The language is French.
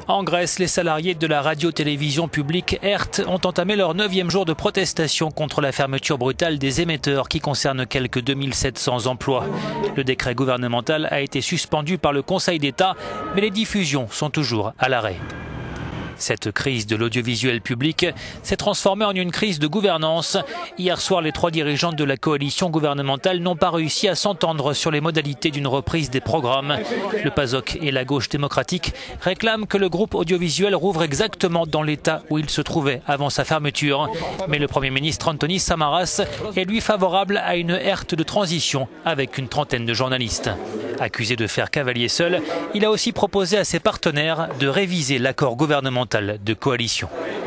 En Grèce, les salariés de la radio-télévision publique ERT ont entamé leur 9e jour de protestation contre la fermeture brutale des émetteurs qui concerne quelques 2700 emplois. Le décret gouvernemental a été suspendu par le Conseil d'État, mais les diffusions sont toujours à l'arrêt. Cette crise de l'audiovisuel public s'est transformée en une crise de gouvernance. Hier soir, les 3 dirigeants de la coalition gouvernementale n'ont pas réussi à s'entendre sur les modalités d'une reprise des programmes. Le PASOK et la gauche démocratique réclament que le groupe audiovisuel rouvre exactement dans l'état où il se trouvait avant sa fermeture. Mais le Premier ministre Antonis Samaras est lui favorable à une ERT de transition avec une trentaine de journalistes. Accusé de faire cavalier seul, il a aussi proposé à ses partenaires de réviser l'accord gouvernemental de coalition.